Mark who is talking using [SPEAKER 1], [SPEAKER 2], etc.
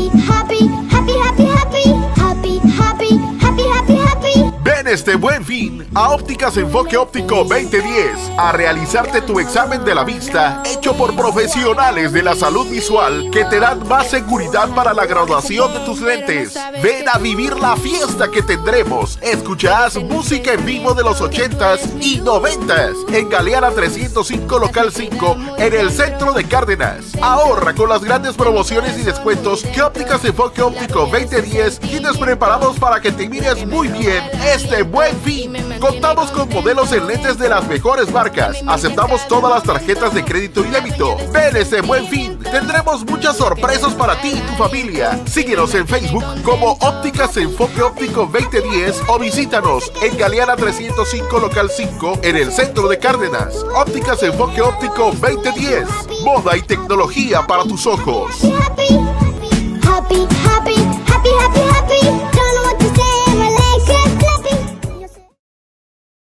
[SPEAKER 1] happy, happy, happy, happy, happy, happy, happy, happy, happy, happy.
[SPEAKER 2] Ven este Buen Fin a Ópticas Enfoque Óptico 2010 a realizarte tu examen de la vista hecho por profesionales de la salud visual que te dan más seguridad para la graduación de tus lentes. Ven a vivir la fiesta que tendremos. Escucharás música en vivo de los 80s y 90s en Galeana 305 Local 5 en el centro de Cárdenas. Ahorra con las grandes promociones y descuentos que Ópticas Enfoque Óptico 2010 tienes preparados para que te mires muy bien este Buen Fin. Contamos con modelos en lentes de las mejores marcas. Aceptamos todas las tarjetas de crédito y débito. Ven este Buen Fin. Tendremos muchas sorpresas para ti y tu familia. Síguenos en Facebook como Ópticas Enfoque Óptico 2010 o visítanos en Galeana 305 Local 5 en el centro de Cárdenas. Ópticas Enfoque Óptico 2010. Moda y tecnología para tus ojos.
[SPEAKER 1] Happy,